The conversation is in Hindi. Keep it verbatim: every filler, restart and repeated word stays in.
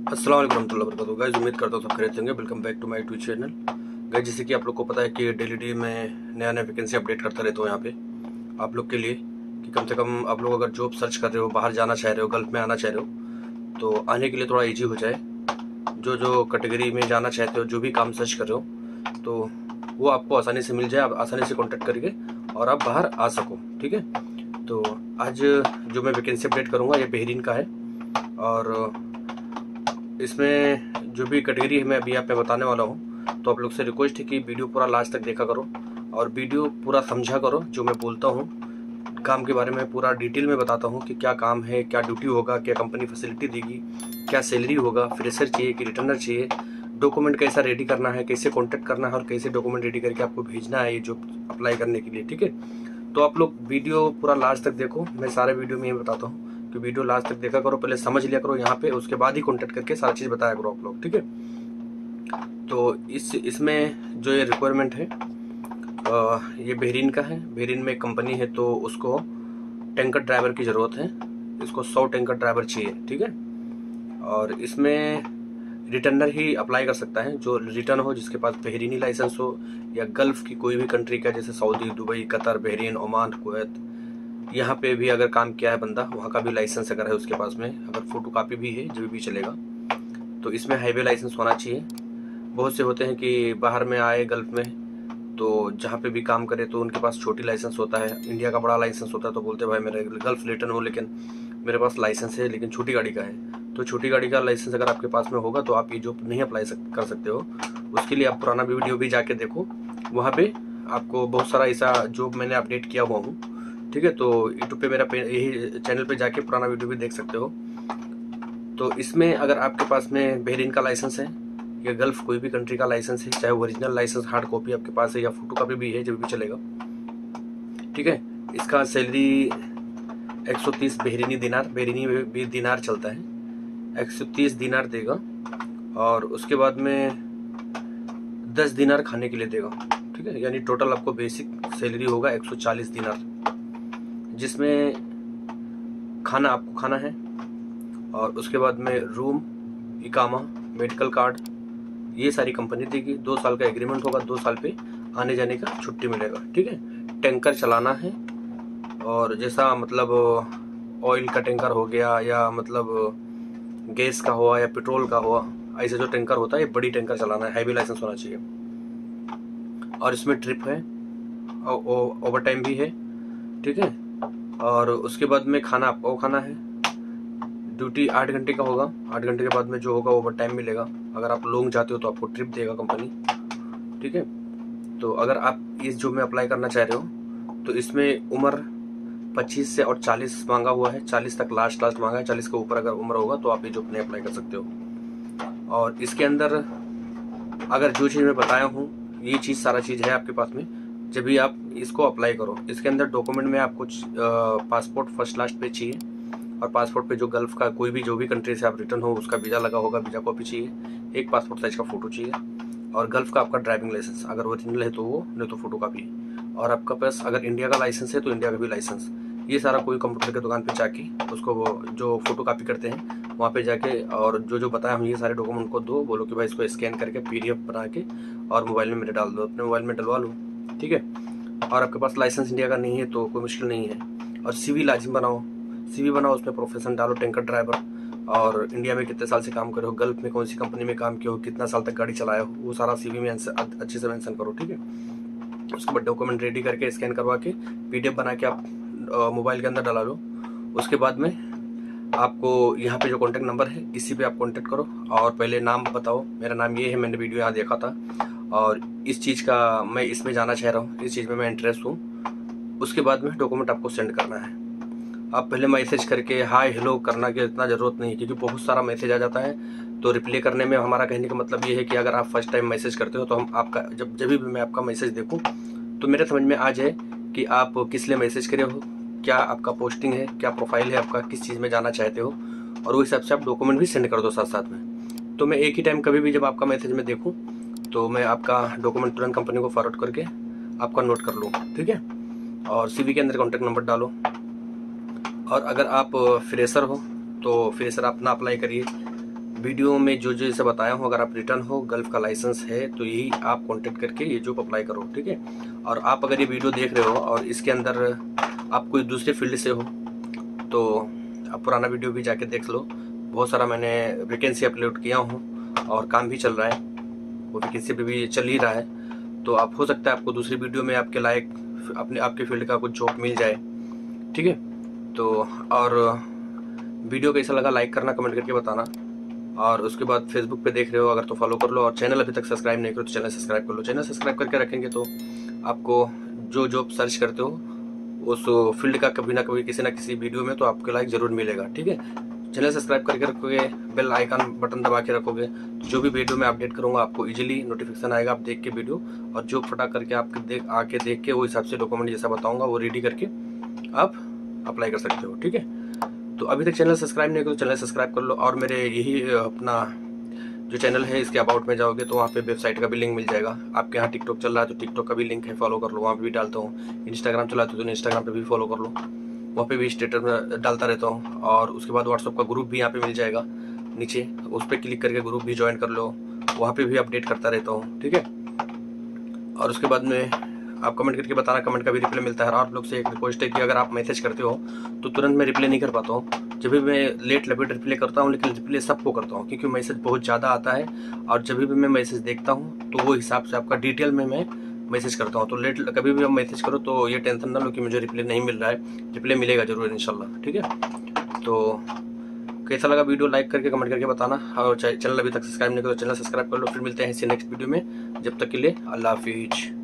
अस्सलाम वालेकुम रहमतुल्लाहि व बरकातहू। गाइस, उम्मीद करता हूँ सब खैरियत होंगे। Welcome back to my Twitch channel. Guys, जैसे कि आप लोग को पता है कि डेली डे में नया नया वैकेंसी अपडेट करता रहता हूँ यहाँ पे आप लोग के लिए, कि कम से कम आप लोग अगर जॉब सर्च कर रहे हो, बाहर जाना चाह रहे हो, गल्फ में आना चाह रहे हो, तो आने के लिए थोड़ा ईजी हो जाए। जो जो कैटेगरी में जाना चाहते हो, जो भी काम सर्च कर रहे हो, तो वो आपको आसानी से मिल जाए, आप आसानी से कॉन्टेक्ट करके और आप बाहर आ सको। ठीक है, तो आज जो मैं वैकेंसी अपडेट करूँगा ये बहरीन का है, और इसमें जो भी कैटेगरी है मैं अभी आप पे बताने वाला हूँ। तो आप लोग से रिक्वेस्ट है कि वीडियो पूरा लास्ट तक देखा करो और वीडियो पूरा समझा करो। जो मैं बोलता हूँ काम के बारे में पूरा डिटेल में बताता हूँ कि क्या काम है, क्या ड्यूटी होगा, क्या कंपनी फैसिलिटी देगी, क्या सैलरी होगा, फ्रेशर चाहिए कि रिटर्नर चाहिए, डॉक्यूमेंट कैसा रेडी करना है, कैसे कॉन्टेक्ट करना है और कैसे डॉक्यूमेंट रेडी करके आपको भेजना है ये जो अप्लाई करने के लिए। ठीक है, तो आप लोग वीडियो पूरा लास्ट तक देखो। मैं सारे वीडियो में ये बताता हूँ कि वीडियो लास्ट तक देखा करो, पहले समझ लिया करो यहाँ पे, उसके बाद ही कॉन्टेक्ट करके सारी चीज़ बताया करो आप लोग। ठीक है, तो इस इसमें जो ये रिक्वायरमेंट है आ, ये बहरीन का है। बहरीन में कंपनी है तो उसको टैंकर ड्राइवर की ज़रूरत है। इसको सौ टैंकर ड्राइवर चाहिए। ठीक है, और इसमें रिटर्नर ही अप्लाई कर सकता है, जो रिटर्न हो, जिसके पास बहरीनी लाइसेंस हो या गल्फ़ की कोई भी कंट्री का, जैसे Saudi, Dubai, Qatar, Bahrain, Oman, Kuwait, यहाँ पे भी अगर काम किया है बंदा, वहाँ का भी लाइसेंस अगर है उसके पास में, अगर फोटो कापी भी है जो भी चलेगा। तो इसमें हाईवे लाइसेंस होना चाहिए। बहुत से होते हैं कि बाहर में आए गल्फ़ में, तो जहाँ पे भी काम करे तो उनके पास छोटी लाइसेंस होता है, इंडिया का बड़ा लाइसेंस होता है, तो बोलते हैं भाई मेरे गल्फ़ रिटर्न हो, लेकिन मेरे पास लाइसेंस है लेकिन छोटी गाड़ी का है। तो छोटी गाड़ी का लाइसेंस अगर आपके पास में होगा तो आप ये जॉब नहीं अप्लाई कर सकते हो। उसके लिए आप पुराना वीडियो भी जाके देखो, वहाँ पे आपको बहुत सारा ऐसा जॉब मैंने अपडेट किया हुआ हूँ। ठीक है, तो यूट्यूब पे मेरा यही चैनल पे जाके पुराना वीडियो भी देख सकते हो। तो इसमें अगर आपके पास में बहरीन का लाइसेंस है या गल्फ़ कोई भी कंट्री का लाइसेंस है, चाहे ओरिजिनल लाइसेंस हार्ड कॉपी आपके पास है या फोटो कॉपी भी है, जो भी चलेगा। ठीक है, इसका सैलरी एक सौ तीस बहरीनी दिनार, बहरीनी भी दिनार चलता है, एक सौ तीस दिनार देगा, और उसके बाद में दस दिनार खाने के लिए देगा। ठीक है, यानी टोटल आपको बेसिक सैलरी होगा एक सौ चालीस दिनार, जिसमें खाना आपको खाना है, और उसके बाद में रूम, इकामा, मेडिकल कार्ड, ये सारी कंपनी देगी। दो साल का एग्रीमेंट होगा, दो साल पे आने जाने का छुट्टी मिलेगा। ठीक है, टैंकर चलाना है, और जैसा मतलब ऑयल का टैंकर हो गया या मतलब गैस का हुआ या पेट्रोल का हुआ, ऐसे जो टैंकर होता है ये बड़ी टैंकर चलाना है, हाईवे लाइसेंस होना चाहिए। और इसमें ट्रिप है, ओवर टाइम भी है। ठीक है, और उसके बाद में खाना आपको खाना है। ड्यूटी आठ घंटे का होगा, आठ घंटे के बाद में जो होगा ओवर टाइम मिलेगा। अगर आप लॉन्ग जाते हो तो आपको ट्रिप देगा कंपनी। ठीक है, तो अगर आप इस जॉब में अप्लाई करना चाह रहे हो तो इसमें उम्र पच्चीस से और चालीस मांगा हुआ है, चालीस तक लास्ट लास्ट मांगा है। चालीस के ऊपर अगर उम्र होगा तो आप ये जॉब नहीं अप्लाई कर सकते हो। और इसके अंदर अगर जो चीज़ मैं बताया हूँ, ये चीज़ सारा चीज़ है आपके पास में, जब भी आप इसको अप्लाई करो। इसके अंदर डॉक्यूमेंट में आपको पासपोर्ट फर्स्ट लास्ट पे चाहिए, और पासपोर्ट पे जो गल्फ़ का कोई भी जो भी कंट्री से आप रिटर्न हो उसका वीज़ा लगा होगा, वीज़ा कॉपी चाहिए, एक पासपोर्ट साइज का फ़ोटो चाहिए, और गल्फ़ का आपका ड्राइविंग लाइसेंस अगर ओरिजिनल है तो वो, नहीं तो फोटो कापी, और आपका पास अगर इंडिया का लाइसेंस है तो इंडिया का भी लाइसेंस। ये सारा कोई कंप्यूटर की दुकान पे जाके उसको वो जो फोटो कापी करते हैं वहाँ पे जाके, और जो जो बताया हम ये सारे डॉक्यूमेंट को दो, बोलो कि भाई इसको स्कैन करके पीडीएफ बना के और मोबाइल में मेरे डाल दो, अपने मोबाइल में डलवा लो। ठीक है, और आपके पास लाइसेंस इंडिया का नहीं है तो कोई मुश्किल नहीं है। और सीवी लाजिम बनाओ, सीवी बनाओ, उसमें प्रोफेशन डालो, टैंकर ड्राइवर, और इंडिया में कितने साल से काम करे हो, गल्फ़ में कौन सी कंपनी में काम किया हो, कितना साल तक गाड़ी चलाया हो, वो सारा सीवी में अच्छे से मेंशन करो। ठीक है, उसके बाद डॉक्यूमेंट रेडी करके स्कैन करवा के पीडीएफ बना के आप मोबाइल के अंदर डाला लो। उसके बाद में आपको यहाँ पे जो कॉन्टैक्ट नंबर है इसी पे आप कॉन्टैक्ट करो, और पहले नाम बताओ, मेरा नाम ये है, मैंने वीडियो यहाँ देखा था और इस चीज़ का मैं इसमें जाना चाह रहा हूँ, इस चीज़ में मैं इंटरेस्ट हूँ। उसके बाद में डॉक्यूमेंट आपको सेंड करना है। आप पहले मैसेज करके हाय हेलो करना की इतना ज़रूरत नहीं, क्योंकि बहुत सारा मैसेज आ जाता है, तो रिप्लाई करने में हमारा कहने का मतलब ये है कि अगर आप फर्स्ट टाइम मैसेज करते हो तो हम आपका जब जब भी मैं आपका मैसेज देखूँ तो मेरे समझ में आ जाए कि आप किस लिए मैसेज करे हो, क्या आपका पोस्टिंग है, क्या प्रोफाइल है आपका, किस चीज़ में जाना चाहते हो, और उस हिसाब से आप डॉक्यूमेंट भी सेंड कर दो साथ साथ में। तो मैं एक ही टाइम कभी भी जब आपका मैसेज में देखूँ तो मैं आपका डॉक्यूमेंट तुरंत कंपनी को फॉरवर्ड करके आपका नोट कर लूँ। ठीक है, और सीवी के अंदर कॉन्टैक्ट नंबर डालो। और अगर आप फ्रेशर हो तो फ्रेशर अपना अप्लाई करिए, वीडियो में जो जो जैसे बताया हूँ, अगर आप रिटर्न हो, गल्फ का लाइसेंस है, तो यही आप कांटेक्ट करके ये जॉब अप्लाई करो, ठीक है। और आप अगर ये वीडियो देख रहे हो और इसके अंदर आप कोई दूसरे फील्ड से हो तो आप पुराना वीडियो भी जाके देख लो। बहुत सारा मैंने वैकेंसी अपलोड किया हूँ और काम भी चल रहा है, वो वैकेंसी पे भी चल ही रहा है। तो आप हो सकता है आपको दूसरी वीडियो में आपके लायक अपने आपके फील्ड का कुछ जॉब मिल जाए, ठीक है। तो और वीडियो कैसा लगा लाइक करना, कमेंट करके बताना। और उसके बाद फेसबुक पे देख रहे हो अगर तो फॉलो कर लो, और चैनल अभी तक सब्सक्राइब नहीं करो तो चैनल सब्सक्राइब कर लो। चैनल सब्सक्राइब करके रखेंगे तो आपको जो जॉब सर्च करते हो उस फील्ड का कभी ना कभी किसी ना किसी वीडियो में तो आपके लाइक ज़रूर मिलेगा, ठीक है। चैनल सब्सक्राइब करके रखोगे, बेल आइकन बटन दबा के रखोगे, तो जो भी वीडियो मैं अपडेट करूंगा आपको इजीली नोटिफिकेशन आएगा, आप देख के वीडियो और जो फटाक करके आपके देख आके देख के वो हिसाब से डॉक्यूमेंट जैसा बताऊंगा वो रेडी करके आप अप्लाई कर सकते हो, ठीक है। तो अभी तक चैनल सब्सक्राइब नहीं करो, चैनल सब्सक्राइब कर लो। और मेरे यही अपना जो चैनल है इसके अबाउट में जाओगे तो वहाँ पे वेबसाइट का भी लिंक मिल जाएगा। आपके यहाँ टिकटॉक चल रहा है तो टिकटॉक का भी लिंक है, फॉलो कर लो, वहाँ पे भी डालता हूँ। इंस्टाग्राम चलाते हो तो इंस्टाग्राम पे भी फॉलो कर लो, वहाँ पे भी स्टेटस डालता रहता हूँ। और उसके बाद व्हाट्सअप का ग्रुप भी यहाँ पे मिल जाएगा नीचे, उस पर क्लिक करके ग्रुप भी ज्वाइन कर लो, वहाँ पे भी अपडेट करता रहता हूँ, ठीक है। और उसके बाद में आप कमेंट करके बताना, कमेंट का भी रिप्लाई मिलता है। और आप लोग से एक रिक्वेस्ट है कि अगर आप मैसेज करते हो तो तुरंत मैं रिप्लाई नहीं कर पाता हूँ, जब भी मैं लेट लपेट रिप्लाई करता हूँ, लेकिन रिप्लाई सबको करता हूँ क्योंकि मैसेज बहुत ज़्यादा आता है। और जब भी मैं मैसेज देखता हूँ तो वो हिसाब से आपका डिटेल में मैं मैसेज करता हूँ। तो लेट कभी भी आप मैसेज करो तो ये टेंशन ना लो कि मुझे रिप्लाई नहीं मिल रहा है, रिप्लाई मिलेगा जरूर इंशाल्लाह, ठीक है। तो कैसा लगा वीडियो लाइक करके कमेंट करके बताना, और चैनल अभी तक सब्सक्राइब नहीं करो चैनल सब्सक्राइब कर लो। फिर मिलते हैं इसी नेक्स्ट वीडियो में, जब तक के लिए अल्लाह हाफिज।